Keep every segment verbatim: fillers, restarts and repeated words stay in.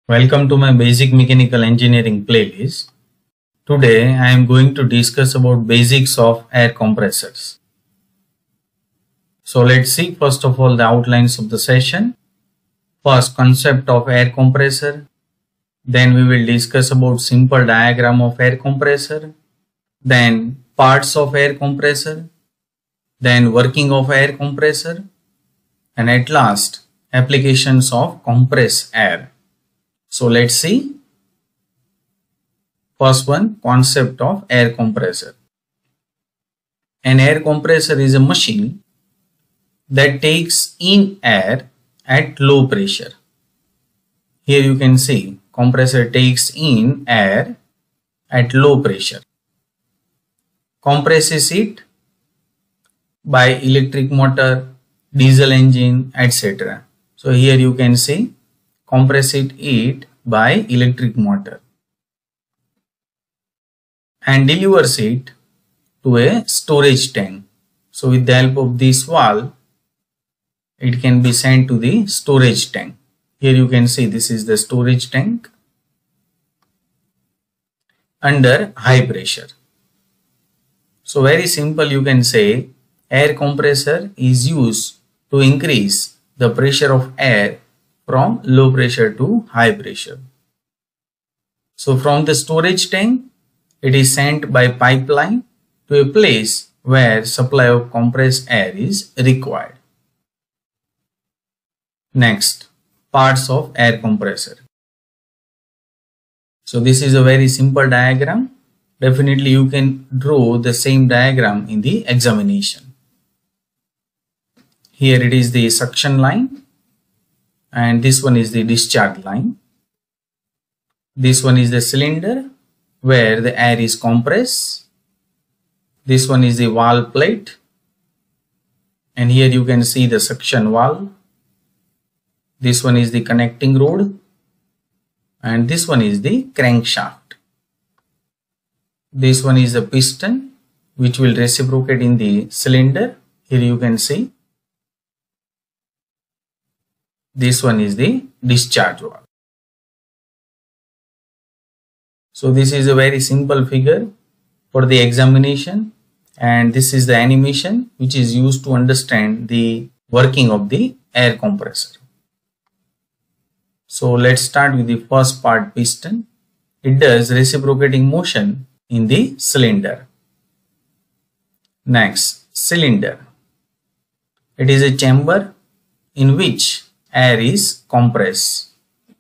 Welcome to my basic mechanical engineering playlist. Today I am going to discuss about basics of air compressors. So let's see first of all the outlines of the session. First, concept of air compressor. Then we will discuss about simple diagram of air compressor. Then parts of air compressor. Then working of air compressor. And at last, applications of compressed air. So let's see. First one, concept of air compressor. An air compressor is a machine that takes in air at low pressure. Here you can see compressor takes in air at low pressure, compresses it by electric motor, diesel engine, et cetera. So here you can see compress it, it by electric motor and delivers it to a storage tank. So with the help of this valve, it can be sent to the storage tank. Here you can see this is the storage tank under high pressure. So very simple, you can say air compressor is used to increase the pressure of air from low pressure to high pressure. So from the storage tank, it is sent by pipeline to a place where supply of compressed air is required. Next, parts of air compressor. So this is a very simple diagram. Definitely you can draw the same diagram in the examination. Here it is the suction line. And this one is the discharge line. This one is the cylinder where the air is compressed. This one is the valve plate. And here you can see the suction valve. This one is the connecting rod. And this one is the crankshaft. This one is the piston which will reciprocate in the cylinder. Here you can see. This one is the discharge valve. So this is a very simple figure for the examination, and this is the animation which is used to understand the working of the air compressor. So let's start with the first part, piston. It does reciprocating motion in the cylinder. Next, cylinder. It is a chamber in which air is compressed.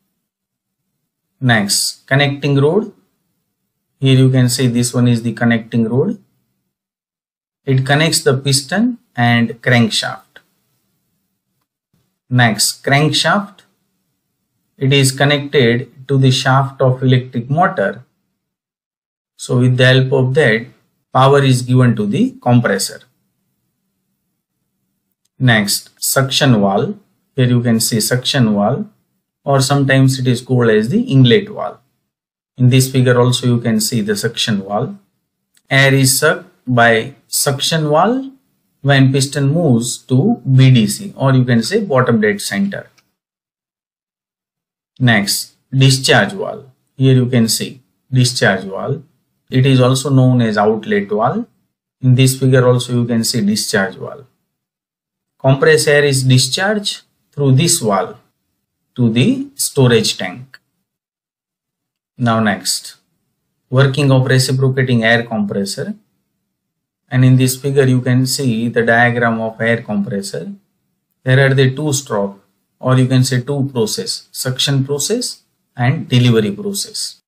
Next, connecting rod. Here you can see this one is the connecting rod. It connects the piston and crankshaft. Next, crankshaft. It is connected to the shaft of electric motor. So with the help of that, power is given to the compressor. Next, suction valve. Here you can see suction valve, or sometimes it is called as the inlet valve. In this figure also you can see the suction valve. Air is sucked by suction valve when piston moves to B D C, or you can say bottom dead center. Next, discharge valve. Here you can see discharge valve. It is also known as outlet valve. In this figure also you can see discharge valve. Compressed air is discharged through this valve to the storage tank. Now next, working of reciprocating air compressor. And in this figure you can see the diagram of air compressor. There are the two stroke, or you can say two process, suction process and delivery process.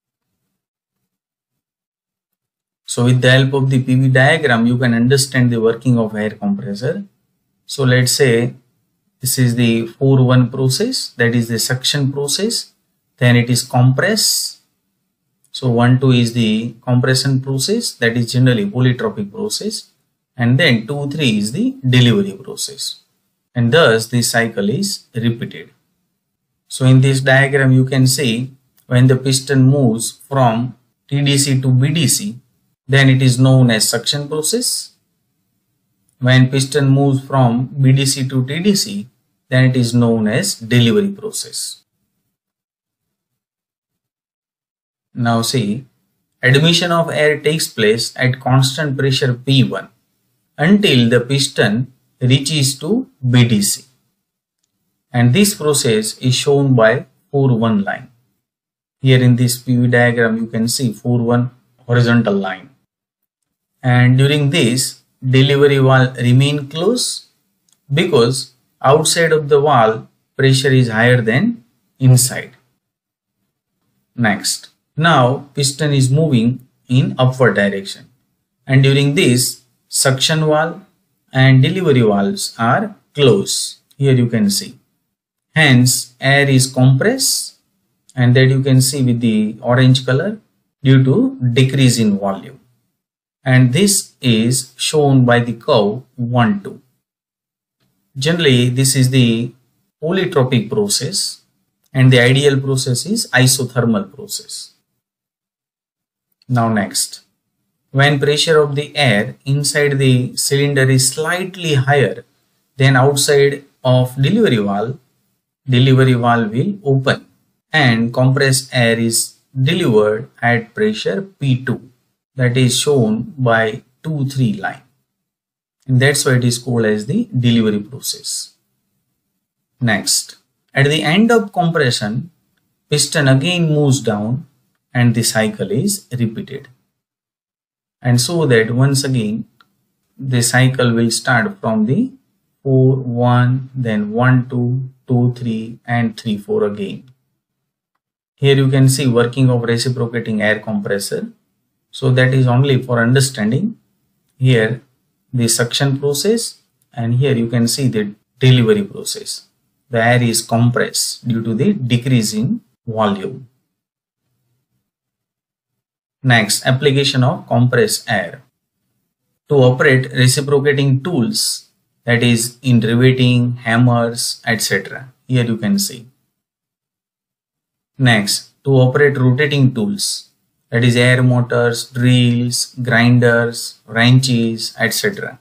So with the help of the P V diagram you can understand the working of air compressor. So let's say this is the four one process, that is the suction process. Then it is compress. So one two is the compression process, that is generally polytropic process. And then two three is the delivery process. And thus this cycle is repeated. So in this diagram you can see when the piston moves from T D C to B D C, then it is known as suction process. When piston moves from B D C to T D C, then it is known as delivery process. Now see, admission of air takes place at constant pressure P one until the piston reaches to B D C. And this process is shown by four one line. Here in this P V diagram you can see four one horizontal line. And during this, delivery valve remain closed because outside of the valve pressure is higher than inside. Next, now piston is moving in upward direction, and during this suction valve and delivery valves are closed. Here you can see. Hence air is compressed, and that you can see with the orange color due to decrease in volume. And this is shown by the curve one two. Generally this is the polytropic process, and the ideal process is isothermal process. Now next, when pressure of the air inside the cylinder is slightly higher than outside of delivery valve, delivery valve will open and compressed air is delivered at pressure P two, that is shown by two three line, and that's why it is called as the delivery process. Next, at the end of compression, piston again moves down and the cycle is repeated. And so that once again the cycle will start from the four one, then one two, two three and three four again. Here you can see working of reciprocating air compressor. So that is only for understanding. Here the suction process, and here you can see the delivery process. The air is compressed due to the decrease in volume. Next, application of compressed air. To operate reciprocating tools, that is in riveting, hammers, et cetera. Here you can see. Next, to operate rotating tools, that is air motors, drills, grinders, wrenches, et cetera.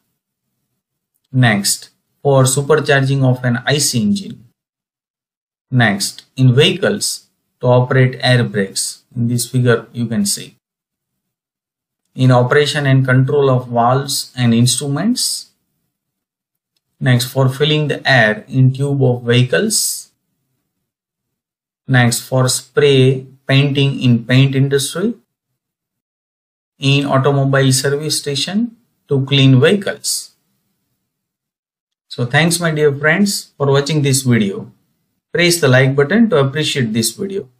Next, for supercharging of an I C engine. Next, in vehicles, to operate air brakes. In this figure you can see. In operation and control of valves and instruments. Next, for filling the air in tube of vehicles. Next, for spray painting in paint industry. In automobile service station to clean vehicles. So thanks my dear friends for watching this video. Press the like button to appreciate this video.